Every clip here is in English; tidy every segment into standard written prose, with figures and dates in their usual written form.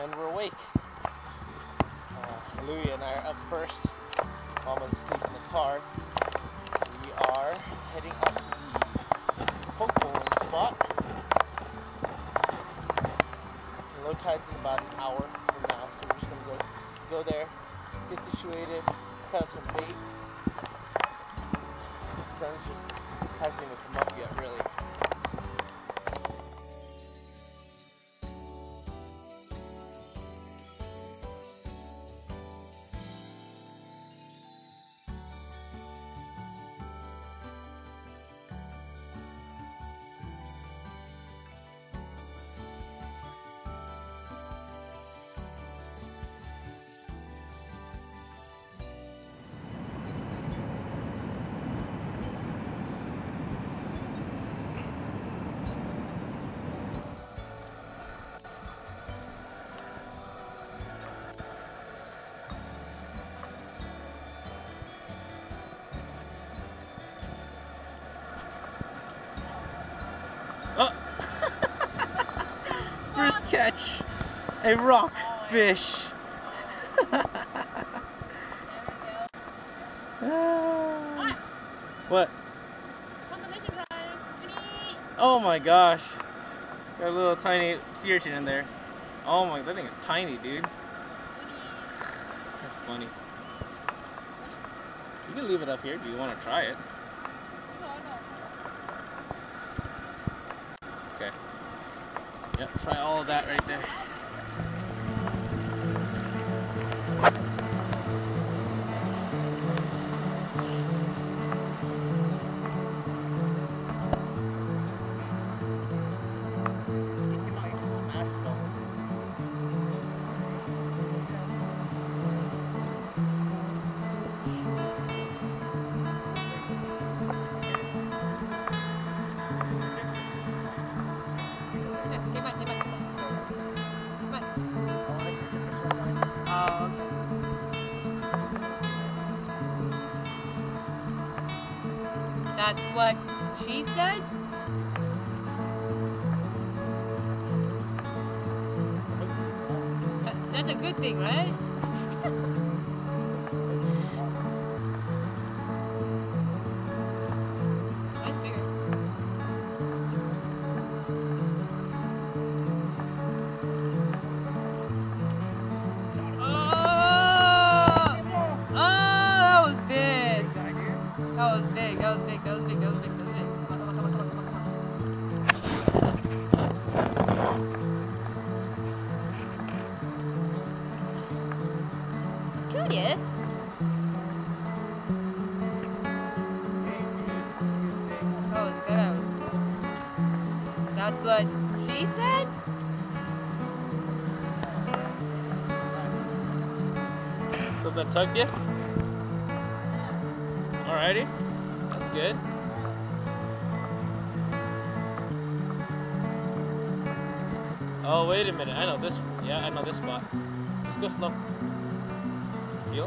and we're awake. Louie and I are up first. Mama's asleep in the car. We are heading up to the poke bowling spot. The low tide's in about an hour from now, so we're just gonna go there, get situated, cut up some bait. The sun just hasn't even come up yet, really. First catch, a rockfish. What? Oh my gosh. Got a little tiny sea urchin in there. Oh my, that thing is tiny, dude. That's funny. You can leave it up here if you want to try it. Okay. Yep, try all of that right there. That's what she said? That's a good thing, right? That's bigger. That was big. That was big. That was big. That was big. That was big. That was big. Come on, come on, come on, come on, come on. Curious. That was good. That's what she said? Something tugged you? Alrighty, that's good. Oh, wait a minute. I know this. Yeah, I know this spot. Just go slow. Feel?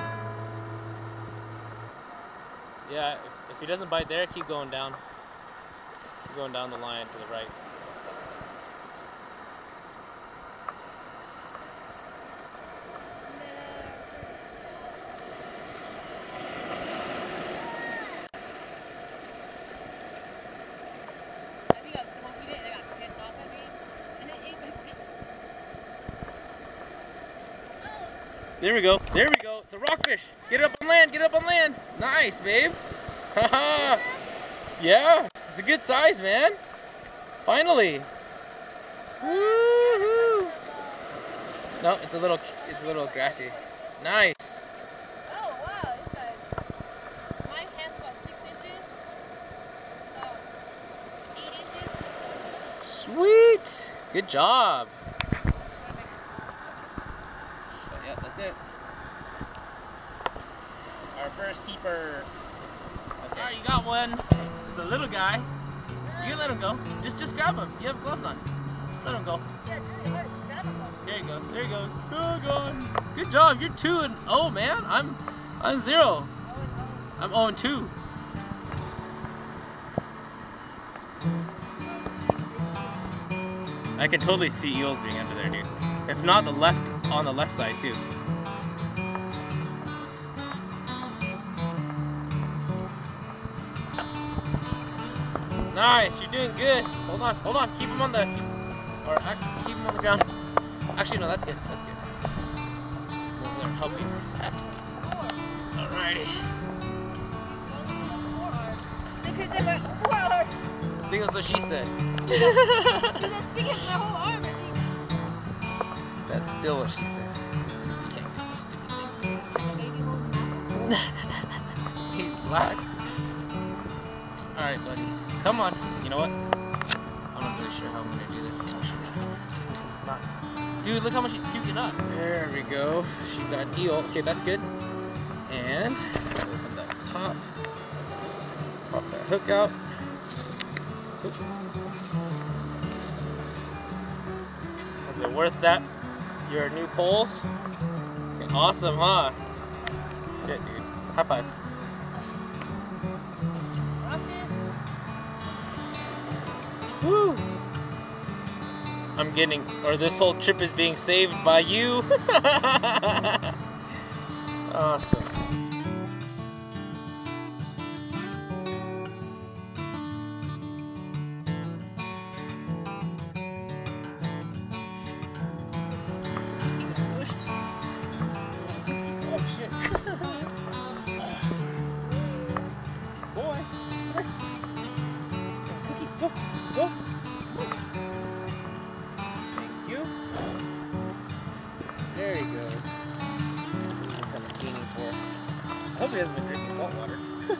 Yeah, if he doesn't bite there, keep going down. Keep going down the line to the right. There we go. There we go. It's a rockfish. Get up on land. Get up on land. Nice, babe. Haha. Yeah. It's a good size, man. Finally. Woohoo. No, it's a little grassy. Nice. Oh wow, this size. My hand's about 6 inches. Oh, 8 inches. Sweet. Good job. Yeah, that's it. Our first keeper. Okay. Alright, you got one. It's a little guy. You can let him go. Just grab him. You have gloves on. Just let him go. Yeah, it's really hard. Grab him. There you go. There you go. Oh god. Good job. You're 2-0, man. I'm 0. I'm 0-2. I can totally see eels being under there, dude. If not, the left on the left side too. Nice, you're doing good. Hold on, keep him on the, or keep him on the ground. Actually, no, that's good, that's good. Over there, help you. Alrighty. I think that's what she said. That's still what she said. You can't get this stupid thing. He's black. Alright, buddy. Come on. You know what? I'm not really sure how I'm gonna do this. Actually, it's not. Dude, look how much she's puking up. There we go. She got an eel. Okay, that's good. And let's open that top. Pop that hook out. Oops. Was it worth that? Your new poles? Okay, awesome, huh? Shit, dude. High five. Woo! I'm getting, or this whole trip is being saved by you. Awesome. Go. Thank you. There he goes. That's what he's kind of gaining for. I hope he hasn't been drinking salt water.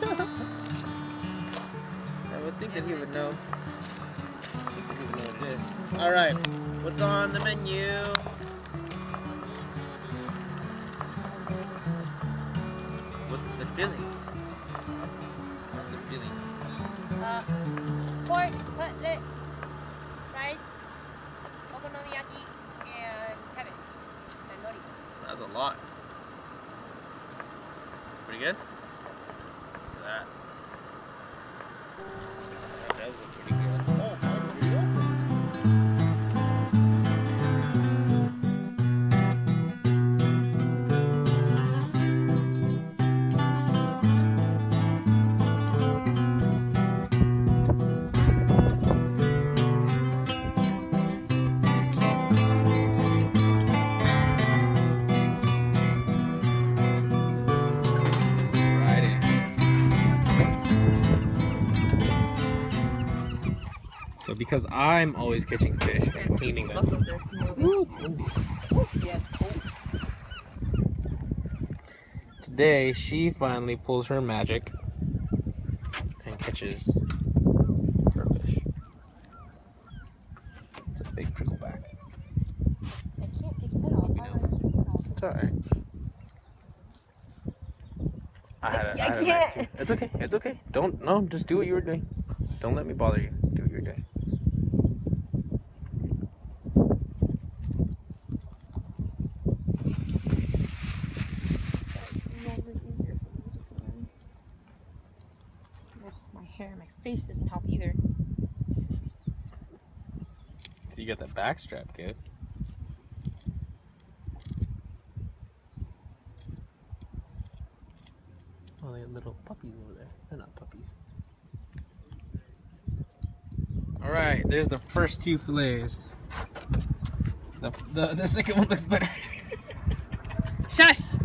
I would think that he would know. I think that he would know what it is. Alright, what's on the menu? What's the filling? What's the filling? Pork, cutlet, rice, okonomiyaki, and cabbage, and nori. That's a lot. Pretty good? Look at that. That does look pretty good. Oh, mine's real good. So because I'm always catching fish and cleaning them. Muscles are moving. Ooh, it's windy. Yes, cool. Today she finally pulls her magic and catches her fish. It's a big prickleback. I can't take that off. It's alright. I had a night too. It's okay. It's okay. Just do what you were doing. Don't let me bother you. Do what you were doing. My hair and my face doesn't help either. So you got that back strap, kid. Oh, they got little puppies over there. They're not puppies. Alright, there's the first two fillets. The second one looks better. Shush!